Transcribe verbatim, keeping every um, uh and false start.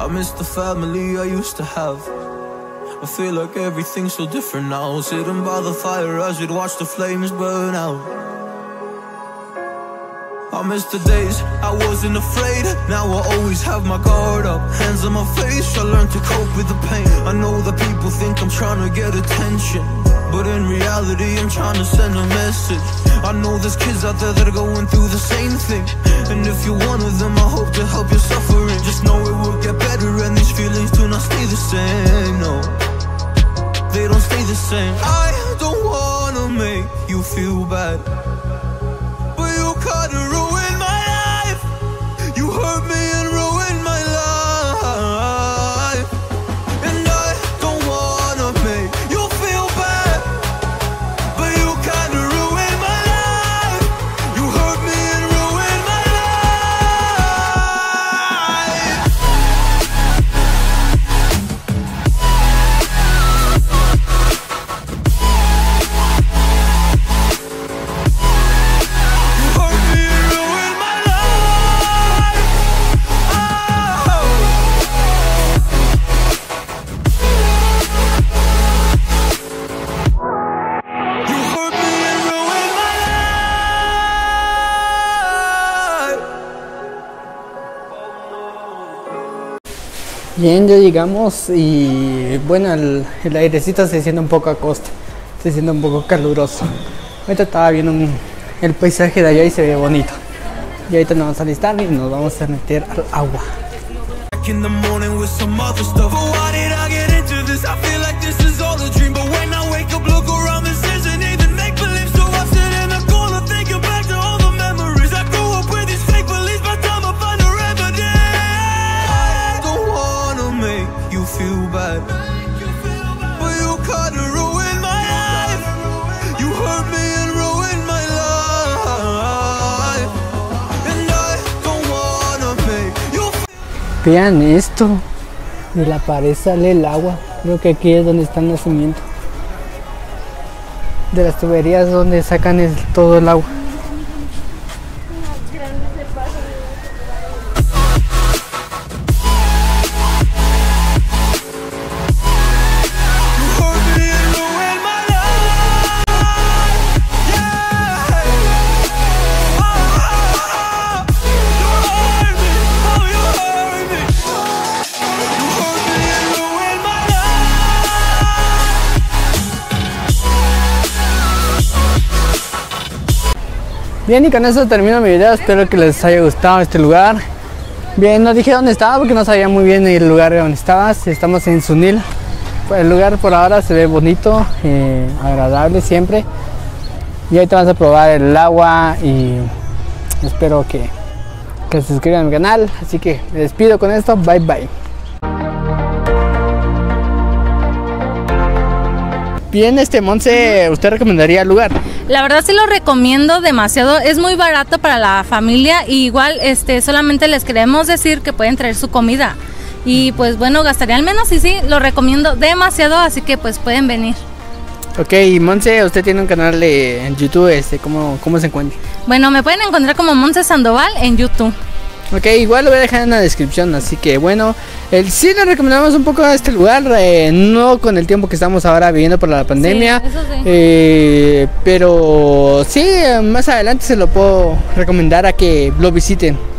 I miss the family I used to have. I feel like everything's so different now. Sitting by the fire as we'd watch the flames burn out. I miss the days I wasn't afraid. Now I always have my guard up, hands on my face. I learned to cope with the pain. I know that people think I'm trying to get attention, but in reality I'm trying to send a message. I know there's kids out there that are going through the same thing, and if you're one of them, I hope to help your suffering. Just know it will get better, and these feelings do not stay the same. No, they don't stay the same. I don't wanna make you feel bad, but you kinda ruin my life. You hurt me and ruined my life, and I don't wanna make you feel bad, but you kinda ruined my life. You hurt me and ruined my life. You hurt me and ruined my life. Oh. You hurt me and ruined my life. Bien, ya llegamos y bueno, el, el airecito se siente un poco a costa, se siente un poco caluroso. Ahorita estaba viendo un- el paisaje de allá y se ve bonito. Y ahorita nos vamos a alistar y nos vamos a meter al agua. Back in the morning with some other stuff. But why did I get into this? I feel like this is all a dream. But when I wake up, look around, this isn't even make believe. So I sit in a corner thinking back to all the memories. I grew up with these fake beliefs, by the time I find a remedy. I don't wanna make you feel bad, but you kinda ruined my life. You hurt me and ruined my life, and I don't wanna make you feel. Vean esto, de la pared sale el agua. Creo que aquí es donde está el nacimiento de las tuberías, donde sacan el- todo el agua. You hurt me and ruined my life. Yeah. Oh, oh, oh. You hurt me. Oh, you hurt me. You hurt me and ruined my life. Bien, y con eso termino mi video. Espero que les haya gustado este lugar. Bien, no dije dónde estaba porque no sabía muy bien el lugar de donde estaba. Estamos en Sunil. Pues el lugar por ahora se ve bonito, eh, agradable siempre. Y ahorita vamos a probar el agua y espero que, que se suscriban a mi canal. Así que me despido con esto. Bye bye. Bien, este Monse, ¿usted recomendaría el lugar? La verdad sí lo recomiendo demasiado, es muy barato para la familia y igual este solamente les queremos decir que pueden traer su comida y pues bueno, gastaría al menos y sí, lo recomiendo demasiado, así que pues pueden venir. Ok, Monse, usted tiene un canal de, en YouTube, este, ¿cómo, cómo se encuentra? Bueno, me pueden encontrar como Monse Sandoval en YouTube. Ok, igual lo voy a dejar en la descripción, así que bueno, el, sí le recomendamos un poco a este lugar, eh, no con el tiempo que estamos ahora viviendo por la pandemia, Sí, eso sí. eh, pero sí, más adelante se lo puedo recomendar a que lo visiten.